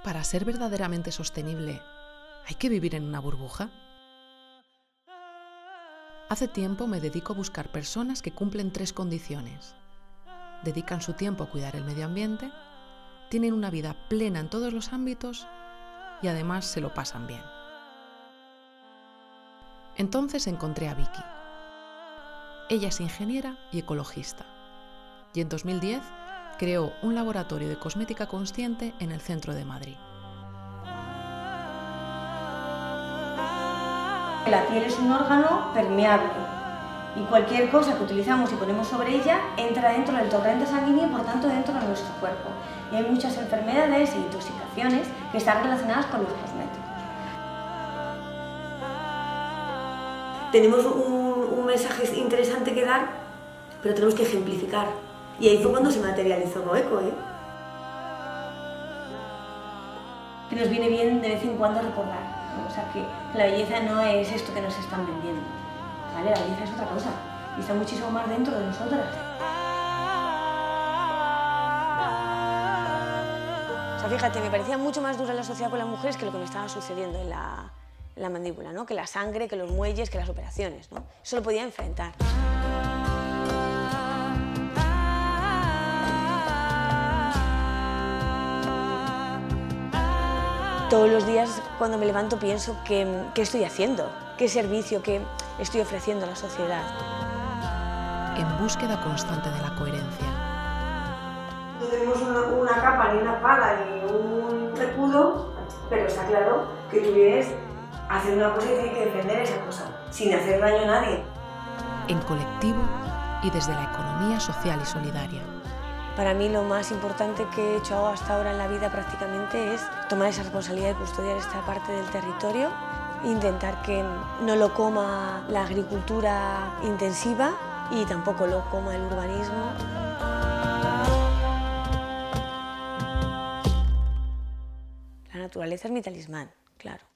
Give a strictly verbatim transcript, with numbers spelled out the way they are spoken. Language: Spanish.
Para ser verdaderamente sostenible, ¿hay que vivir en una burbuja? Hace tiempo me dedico a buscar personas que cumplen tres condiciones. Dedican su tiempo a cuidar el medio ambiente, tienen una vida plena en todos los ámbitos y además se lo pasan bien. Entonces encontré a Vicky. Ella es ingeniera y ecologista y en dos mil diez creó un laboratorio de cosmética consciente en el centro de Madrid. La piel es un órgano permeable y cualquier cosa que utilizamos y ponemos sobre ella entra dentro del torrente sanguíneo y por tanto dentro de nuestro cuerpo. Y hay muchas enfermedades e intoxicaciones que están relacionadas con los cosméticos. Tenemos un, un mensaje interesante que dar, pero tenemos que ejemplificar. Y ahí fue cuando se materializó Goeco, ¿eh? Que nos viene bien de vez en cuando recordar, ¿no? O sea, que la belleza no es esto que nos están vendiendo, ¿vale? La belleza es otra cosa y está muchísimo más dentro de nosotras. O sea, fíjate, me parecía mucho más dura la sociedad con las mujeres que lo que me estaba sucediendo en la, en la mandíbula, ¿no? Que la sangre, que los muelles, que las operaciones, ¿no? Eso lo podía enfrentar. Todos los días cuando me levanto pienso qué, qué estoy haciendo, qué servicio, qué estoy ofreciendo a la sociedad. En búsqueda constante de la coherencia. No tenemos una, una capa, ni una espada, ni un escudo, pero está claro que tú vienes a hacer una cosa y tienes que defender esa cosa, sin hacer daño a nadie. En colectivo y desde la economía social y solidaria. Para mí lo más importante que he hecho hasta ahora en la vida prácticamente es tomar esa responsabilidad de custodiar esta parte del territorio, intentar que no lo coma la agricultura intensiva y tampoco lo coma el urbanismo. La naturaleza es mi talismán, claro.